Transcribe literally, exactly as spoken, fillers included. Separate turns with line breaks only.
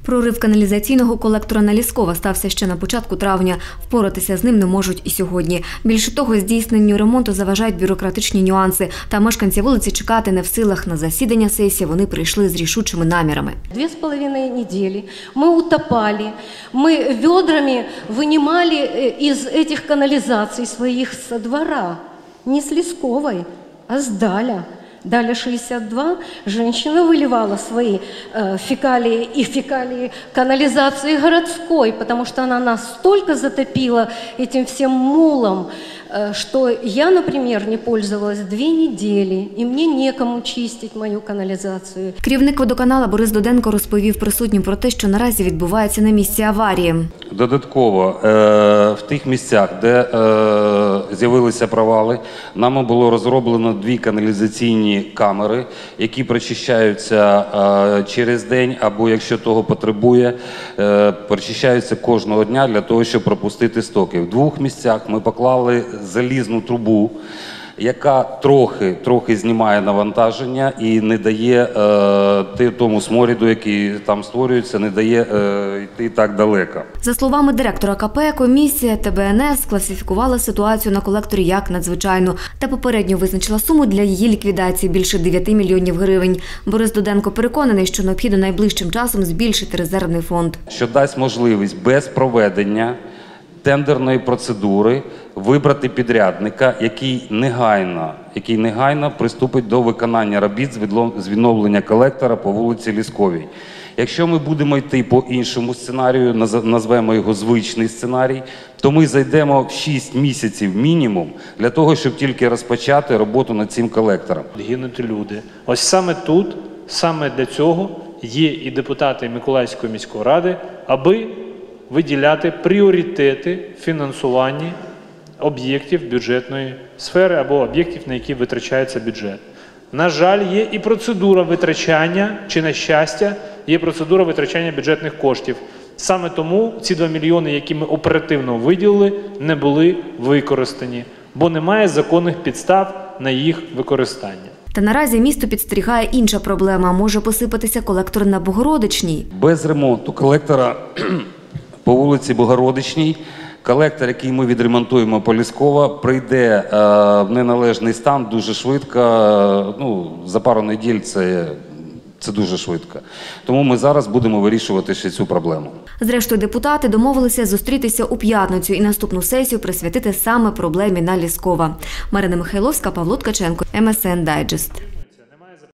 Прорив каналізаційного колектора на Лісково стався ще на початку травня. Впоратися з ним не можуть і сьогодні. Більше того, здійсненню ремонту заважають бюрократичні нюанси. Та мешканці вулиці чекати не в силах. На засідання сесії вони прийшли з рішучими намірами.
Дві з половиною неділі ми утопали, ми відрами винімали із цих каналізацій своїх со двора. Не з Ліскової, а з Даля. Далее шестьдесят два женщина выливала свои э, фекалии и фекалии канализации городской, потому что она настолько затопила этим всем мулом, э, что я, например, не пользовалась две недели, и мне некому чистить мою канализацию.
Керівник водоканалу Борис Дуденко розповів присутнім про те, що наразі відбувається на місці аварії.
Додатково, в тих місцях, де з'явилися провали, нами було розроблено дві каналізаційні камери, які прочищаються через день або, якщо того потребує, прочищаються кожного дня для того, щоб пропустити стоки. В двох місцях ми поклали залізну трубу, яка трохи, трохи знімає навантаження і не дає е, тому сморіду, який там створюється, не дає е, йти так далеко.
За словами директора ка пе, комісія те бе ен ес класифікувала ситуацію на колекторі як надзвичайну та попередньо визначила суму для її ліквідації – більше дев'яти мільйонів гривень. Борис Дуденко переконаний, що необхідно найближчим часом збільшити резервний фонд.
Що дасть можливість без проведення тендерної процедури вибрати підрядника, який негайно, який негайно приступить до виконання робіт з відновлення колектора по вулиці Лісковій. Якщо ми будемо йти по іншому сценарію, назвемо його звичний сценарій, то ми зайдемо в шість місяців мінімум для того, щоб тільки розпочати роботу над цим колектором.
Гинуть люди. Ось саме тут, саме для цього є і депутати Миколаївської міської ради, аби виділяти пріоритети фінансування об'єктів бюджетної сфери або об'єктів, на які витрачається бюджет. На жаль, є і процедура витрачання, чи на щастя, є процедура витрачання бюджетних коштів. Саме тому ці два мільйони, які ми оперативно виділили, не були використані, бо немає законних підстав на їх використання.
Та наразі місто підстерігає інша проблема – може посипатися колектор на Богородичній.
Без ремонту колектора по вулиці Богородичній, колектор, який ми відремонтуємо по Лісково, прийде е, в неналежний стан дуже швидко, ну, за пару неділь це, це дуже швидко. Тому ми зараз будемо вирішувати ще цю проблему.
Зрештою, депутати домовилися зустрітися у п'ятницю і наступну сесію присвятити саме проблемі на Лісково. Марина Михайловська, Павло Ткаченко, ем ес ен Дайджест.